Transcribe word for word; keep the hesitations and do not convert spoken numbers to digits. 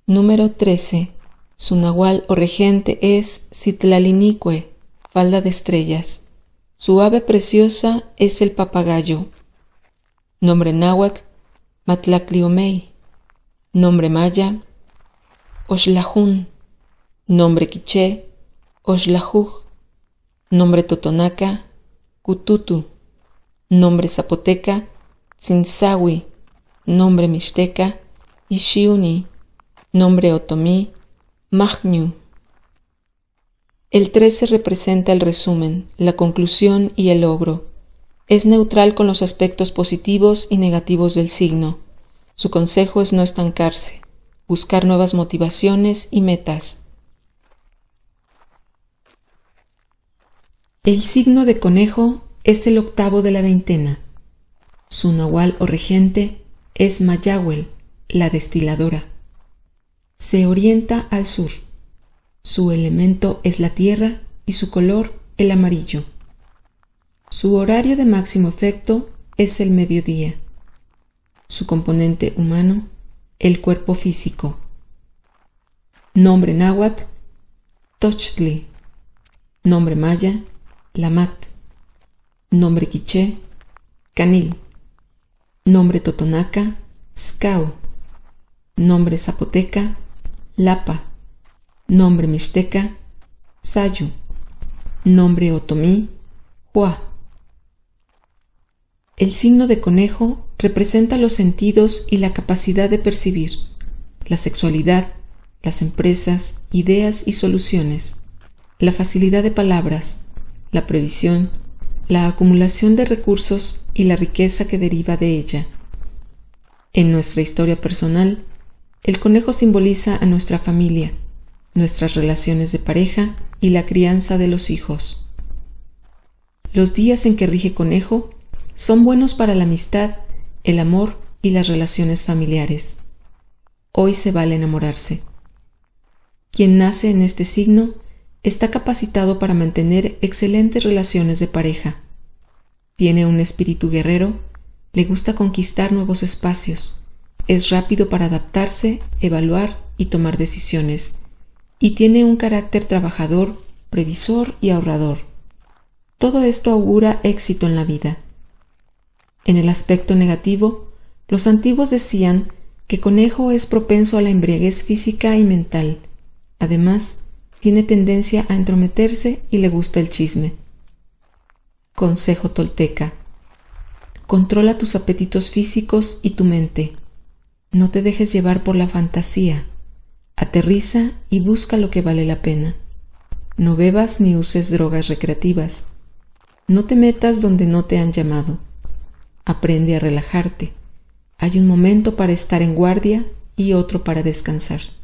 Número trece. Su nahual o regente es Citlalinicue, falda de estrellas. Su ave preciosa es el papagayo. Nombre náhuatl, Matlacliomey. Nombre maya, Oxlajún. Nombre quiché, Oxlajuj. Nombre totonaca, Cututu. Nombre zapoteca, Tzintzahui. Nombre mixteca, Ixhiuni. Nombre otomí, Majñu. El trece representa el resumen, la conclusión y el logro. Es neutral con los aspectos positivos y negativos del signo. Su consejo es no estancarse, buscar nuevas motivaciones y metas. El signo de conejo es el octavo de la veintena. Su nahual o regente es Mayahuel, la destiladora. Se orienta al sur. Su elemento es la tierra y su color el amarillo. Su horario de máximo efecto es el mediodía. Su componente humano, el cuerpo físico. Nombre náhuatl, Tochtli. Nombre maya, Lamat. Nombre quiché, Canil. Nombre totonaca, Scau. Nombre zapoteca, Lapa. Nombre mixteca, Sayu. Nombre otomí, Hua. El signo de conejo representa los sentidos y la capacidad de percibir, la sexualidad, las empresas, ideas y soluciones, la facilidad de palabras, la previsión, la acumulación de recursos y la riqueza que deriva de ella. En nuestra historia personal, el conejo simboliza a nuestra familia, nuestras relaciones de pareja y la crianza de los hijos. Los días en que rige conejo son buenos para la amistad, el amor y las relaciones familiares. Hoy se vale enamorarse. Quien nace en este signo está capacitado para mantener excelentes relaciones de pareja. Tiene un espíritu guerrero, le gusta conquistar nuevos espacios, es rápido para adaptarse, evaluar y tomar decisiones, y tiene un carácter trabajador, previsor y ahorrador. Todo esto augura éxito en la vida. En el aspecto negativo, los antiguos decían que conejo es propenso a la embriaguez física y mental. Además, tiene tendencia a entrometerse y le gusta el chisme. Consejo tolteca: controla tus apetitos físicos y tu mente. No te dejes llevar por la fantasía. Aterriza y busca lo que vale la pena. No bebas ni uses drogas recreativas. No te metas donde no te han llamado. Aprende a relajarte. Hay un momento para estar en guardia y otro para descansar.